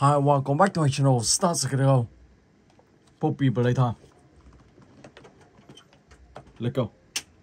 Hi, welcome back to my channel, Start Secret Poppy Playtime. Let's go.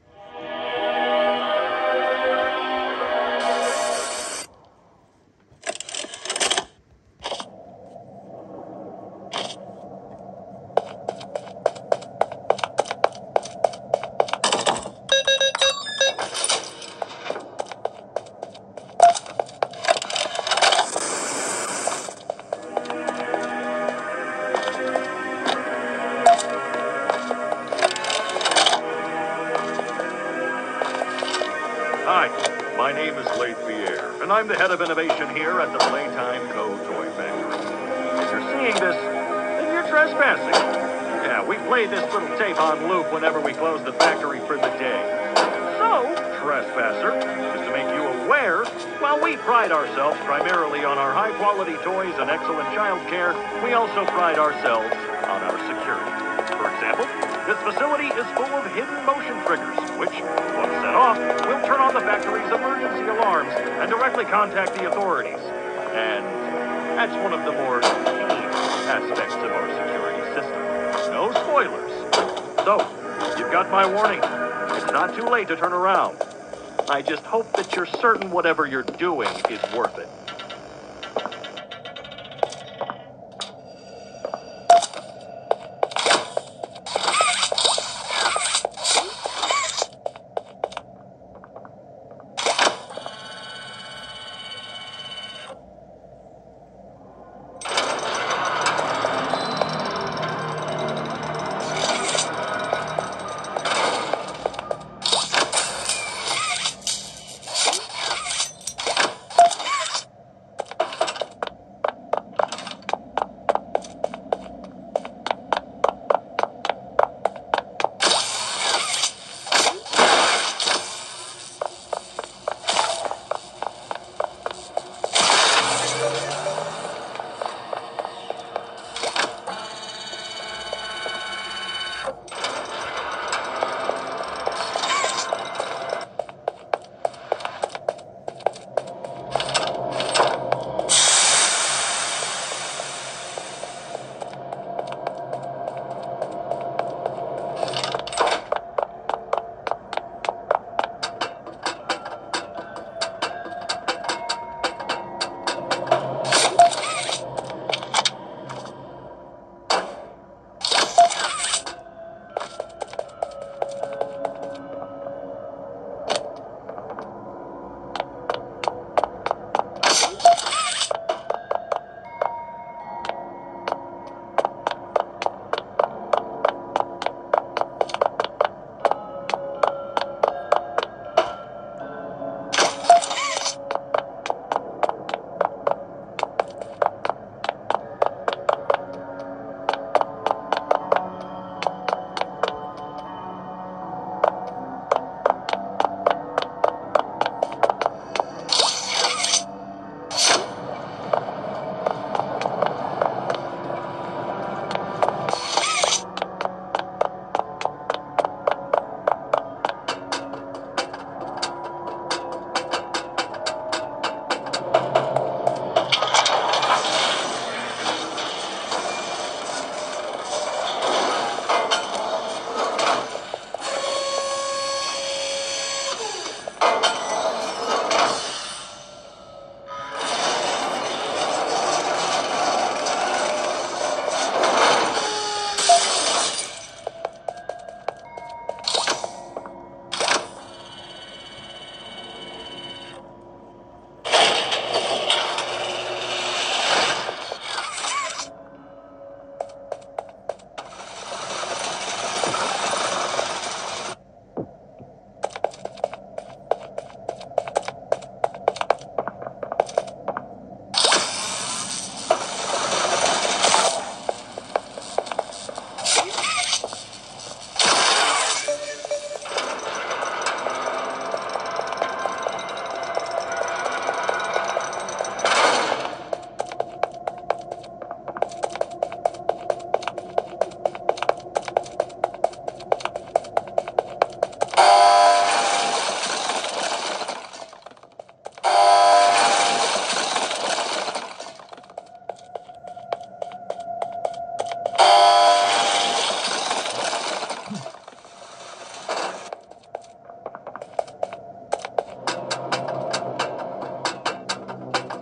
Hi, my name is Leith Pierre, and I'm the head of innovation here at the Playtime Co. Toy Factory. If you're seeing this, then you're trespassing. Yeah, we play this little tape on loop whenever we close the factory for the day. So, trespasser, just to make you aware, while we pride ourselves primarily on our high-quality toys and excellent child care, we also pride ourselves on our security. For example, this facility is full of hidden motion triggers, which, once set off, will turn on the factory's emergency alarms and directly contact the authorities. And that's one of the more key aspects of our security system. No spoilers. So, you've got my warning. It's not too late to turn around. I just hope that you're certain whatever you're doing is worth it.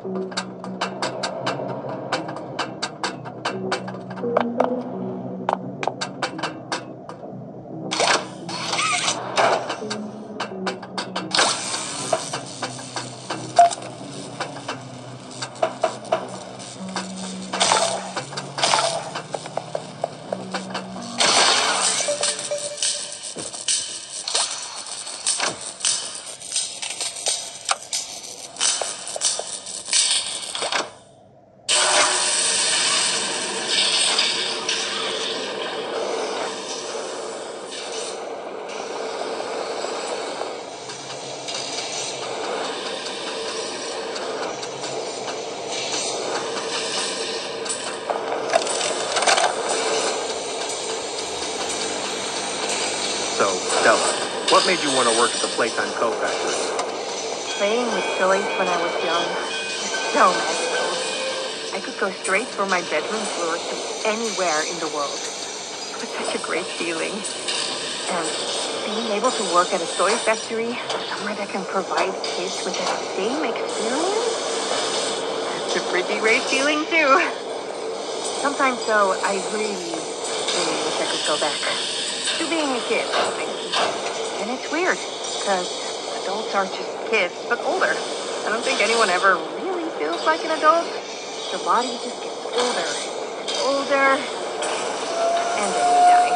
So, Stella, what made you want to work at the Playtime Co. factory? Playing with toys when I was young was so magical. I could go straight from my bedroom floor to anywhere in the world. It was such a great feeling. And being able to work at a toy factory, somewhere that can provide kids with that same experience, that's a pretty great feeling too. Sometimes though, I really wish I could go back to being a kid. And it's weird, because adults are just kids, but older. I don't think anyone ever really feels like an adult. The body just gets older and older, and then you die.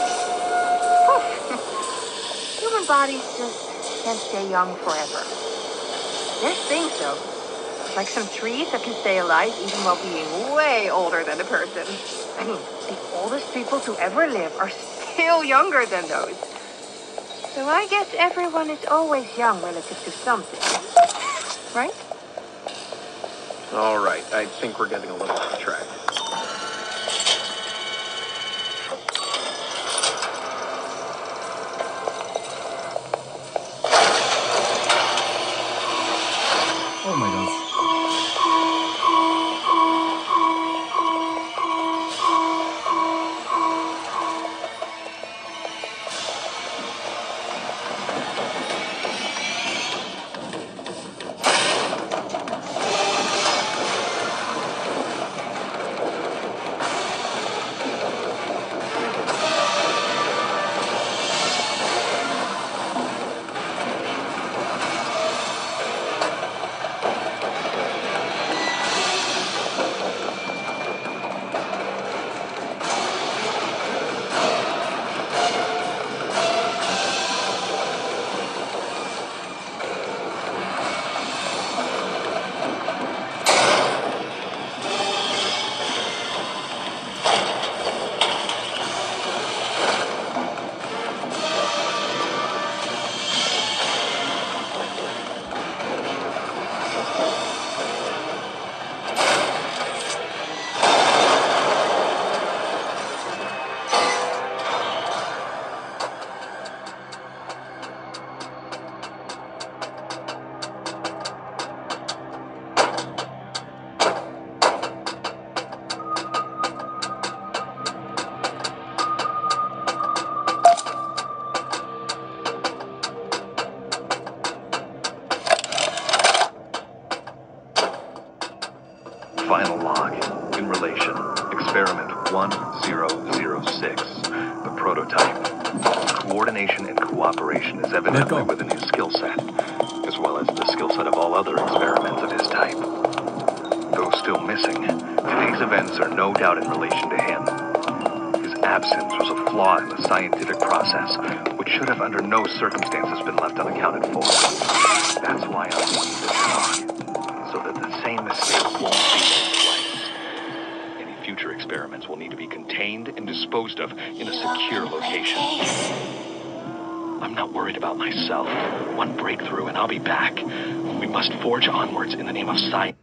Poof. Human bodies just can't stay young forever. There's things though, like some trees that can stay alive even while being way older than a person. I mean, the oldest people to ever live are still younger than those. So I guess everyone is always young relative to something, right? All right, I think we're getting a little off track. Oh my gosh. Final log. In relation. Experiment 1006. The prototype. Coordination and cooperation is evidently within his skill set, as well as the skill set of all other experiments of his type. Though still missing, today's events are no doubt in relation to him. His absence was a flaw in the scientific process, which should have under no circumstances been left unaccounted for. That's why I'm using this log, so that the same mistake won't be made twice. Any future experiments will need to be contained and disposed of in a secure location. I'm not worried about myself. One breakthrough and I'll be back. We must forge onwards in the name of science.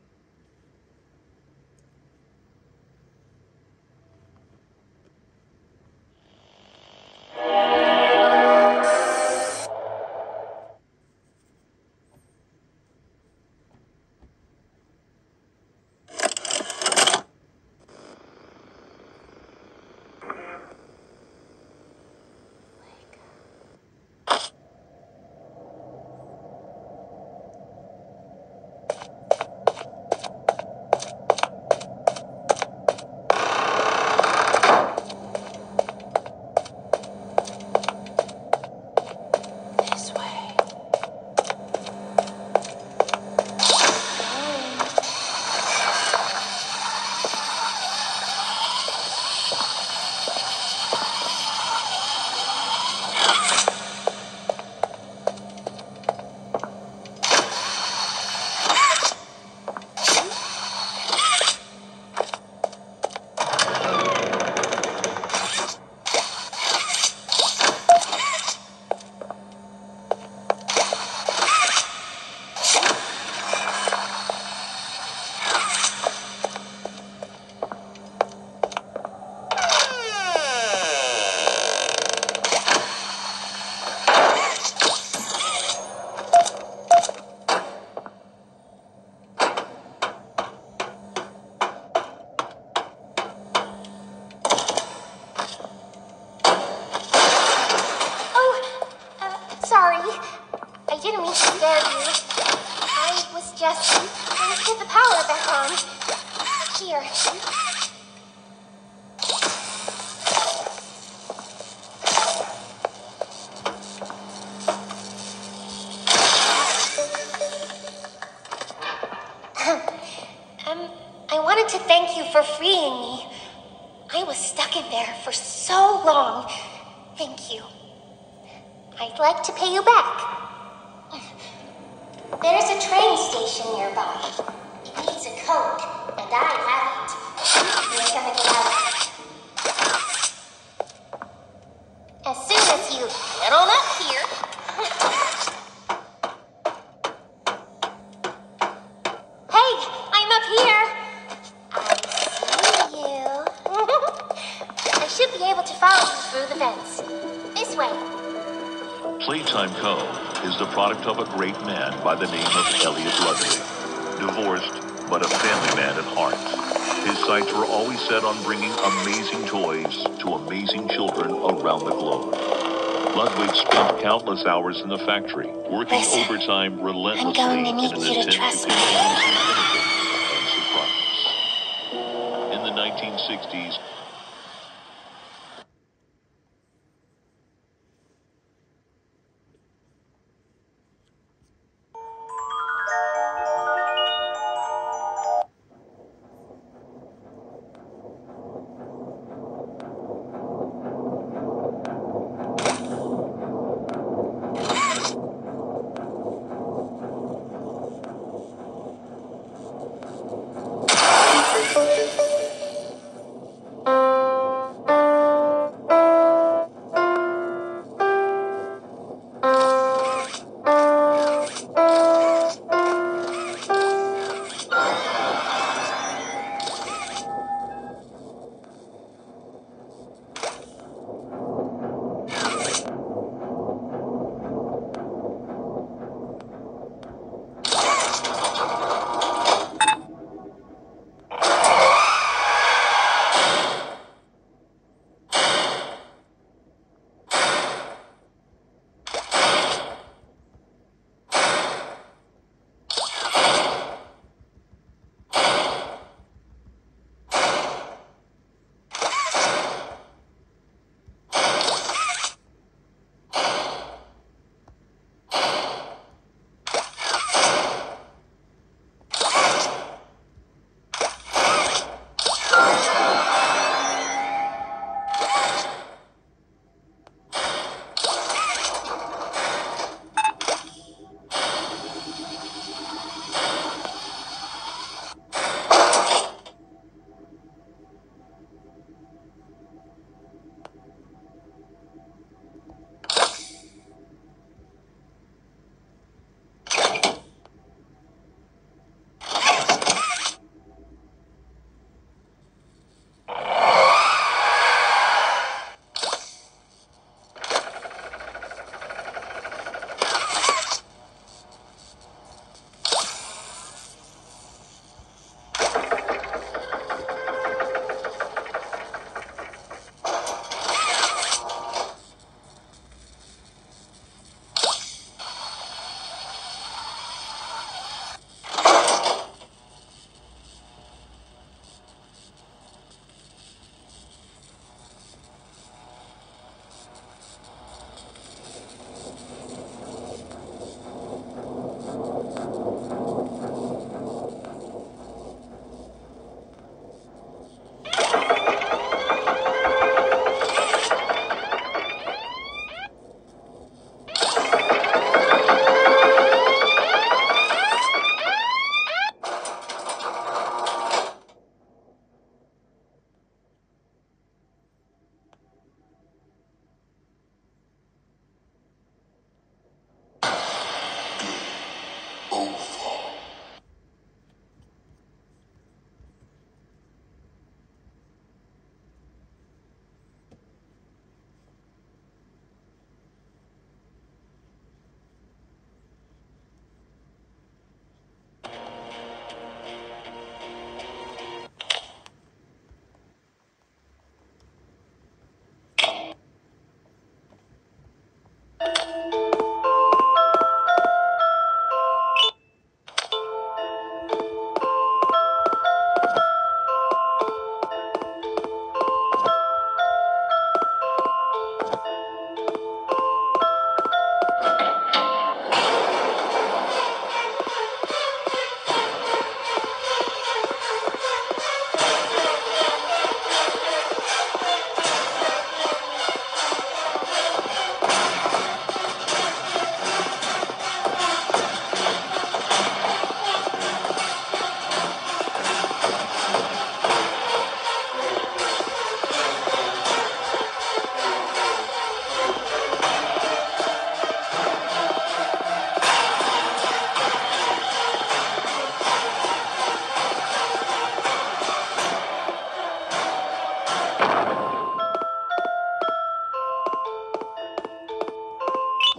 I wanted to thank you for freeing me. I was stuck in there for so long. Thank you. I'd like to pay you back. There's a train station nearby. It needs a code, and I have it. We're gonna get out. As soon as you get on up here. Hey, I'm up here. I see you. I should be able to follow you through the vents. This way. Playtime Cove is the product of a great man by the name of Elliot Ludwig. Divorced, but a family man at heart. His sights were always set on bringing amazing toys to amazing children around the globe. Ludwig spent countless hours in the factory, working overtime relentlessly I'm going to in need an you to attempt trust to me. continuously innovate and surprise. In the 1960s,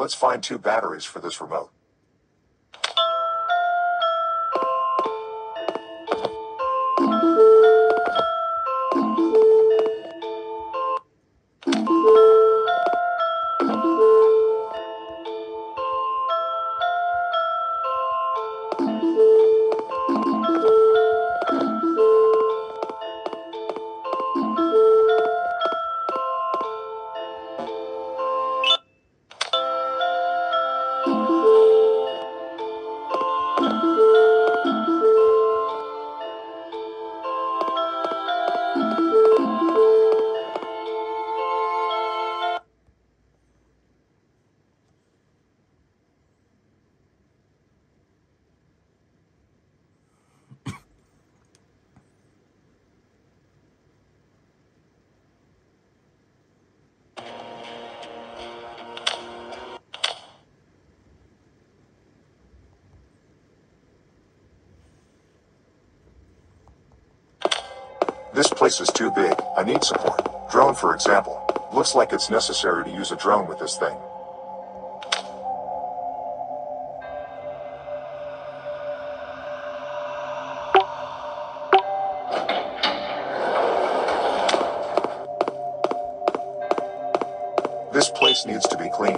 Let's find 2 batteries for this remote. This place is too big. I need support. Drone, for example. Looks like it's necessary to use a drone with this thing. This place needs to be cleaned.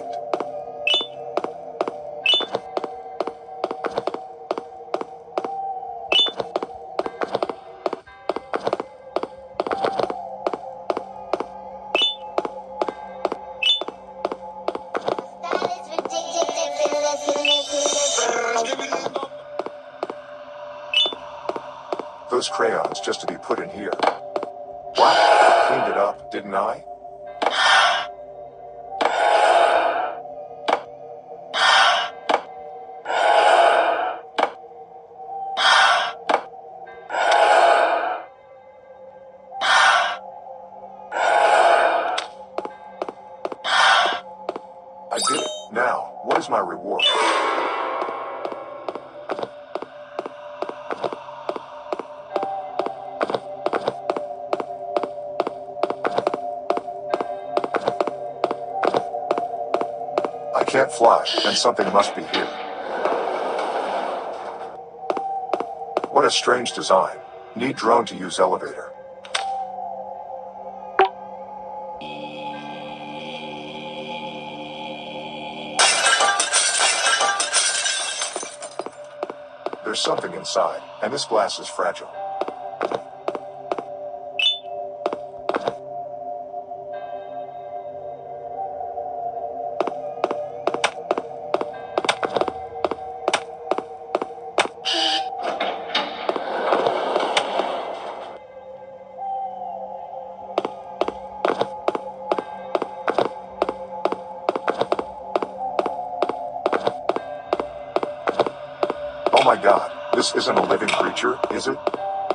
Those crayons just to be put in here. Wow, cleaned it up, didn't I? I did it. Now, what is my reward? I can't fly, and something must be here. What a strange design. Need drone to use elevator. There's something inside, and this glass is fragile. Oh my god, this isn't a living creature, is it?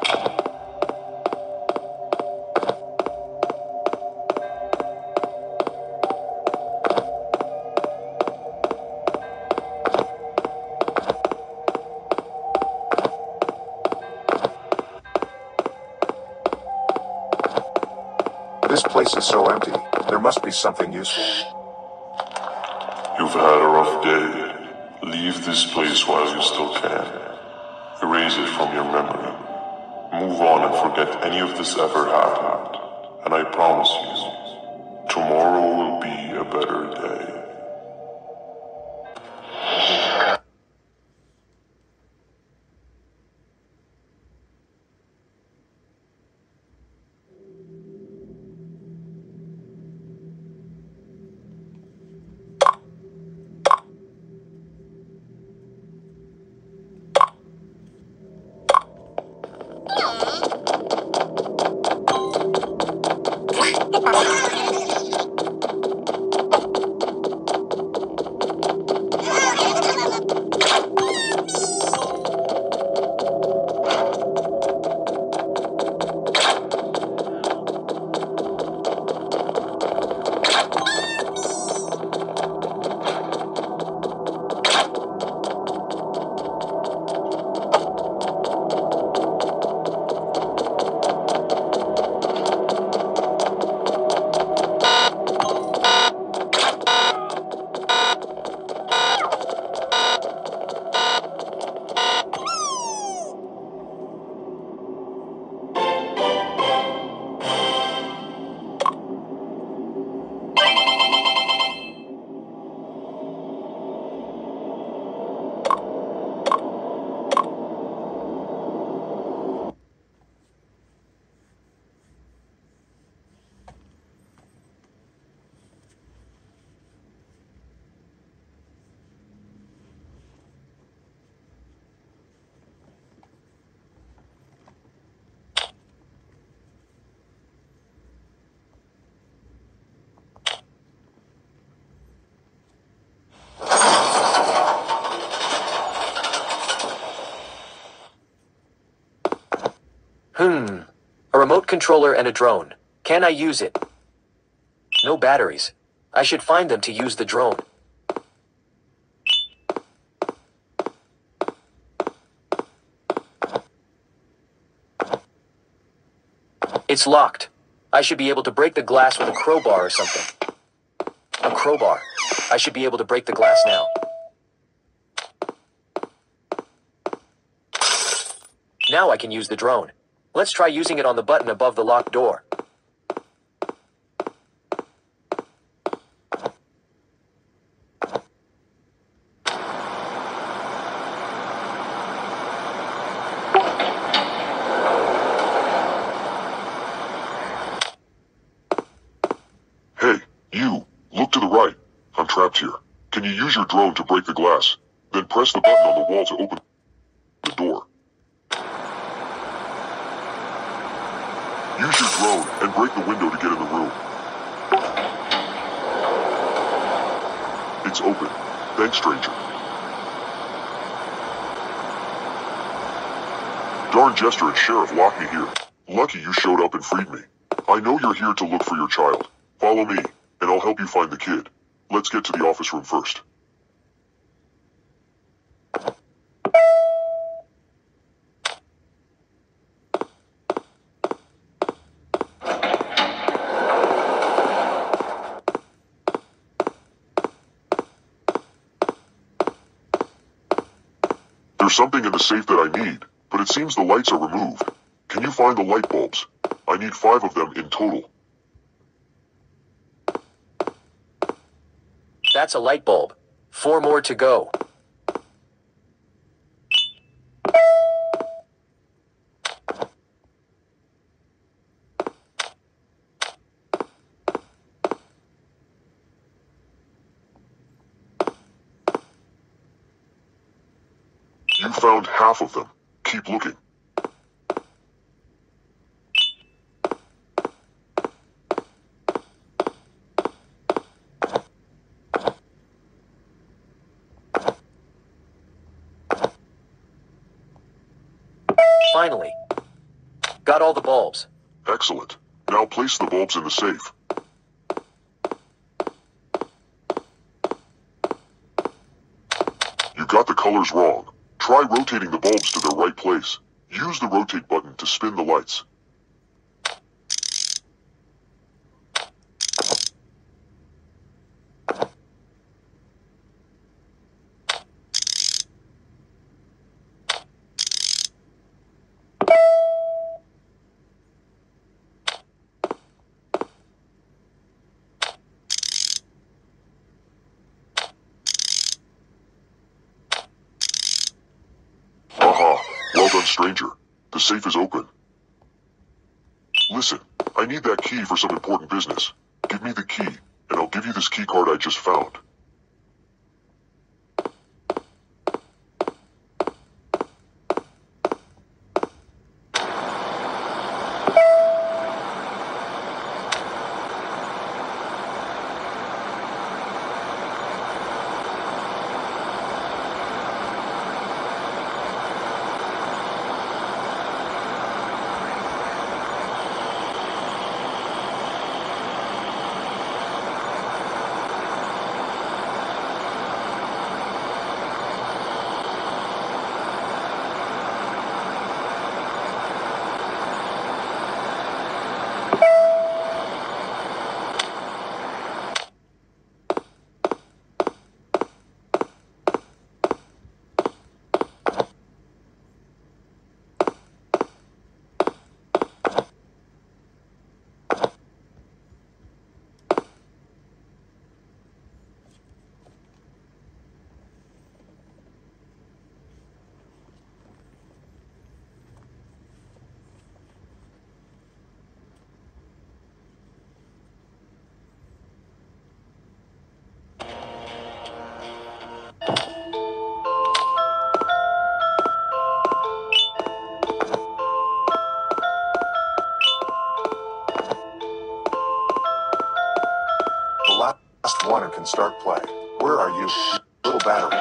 This place is so empty. There must be something useful. You've had a rough day. Leave this place while you still can. Erase it from your memory. Move on and forget any of this ever happened. And I promise you, tomorrow will be a better day. A remote controller and a drone. Can I use it? No batteries. I should find them to use the drone. It's locked. I should be able to break the glass with a crowbar or something. A crowbar. I should be able to break the glass now. Now I can use the drone. Let's try using it on the button above the locked door. Hey, you, look to the right. I'm trapped here. Can you use your drone to break the glass? Then press the button on the wall to open the door. Use your drone and break the window to get in the room. It's open. Thanks, stranger. Darn Jester and Sheriff locked me here. Lucky you showed up and freed me. I know you're here to look for your child. Follow me, and I'll help you find the kid. Let's get to the office room first. There's something in the safe that I need, but it seems the lights are removed. Can you find the light bulbs? I need 5 of them in total. That's a light bulb. 4 more to go. You found half of them. Keep looking. Finally. Got all the bulbs. Excellent. Now place the bulbs in the safe. You got the colors wrong. Try rotating the bulbs to their right place. Use the rotate button to spin the lights. Aha! Well done, stranger. The safe is open. Listen, I need that key for some important business. Give me the key, and I'll give you this key card I just found. Last one and can start play. Where are you, little battery?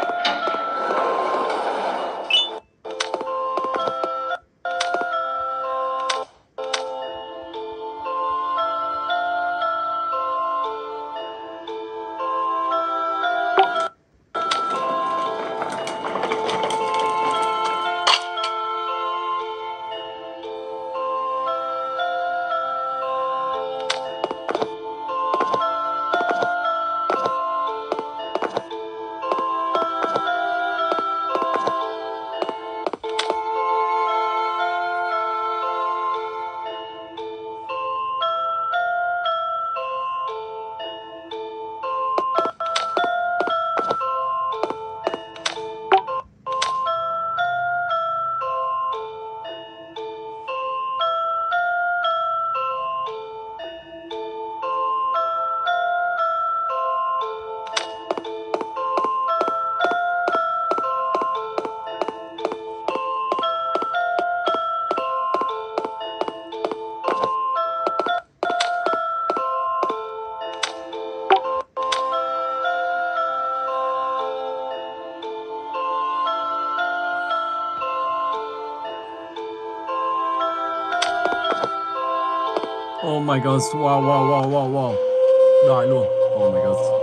Oh my god, wow wow wow wow wow. Đại luôn. Oh my god.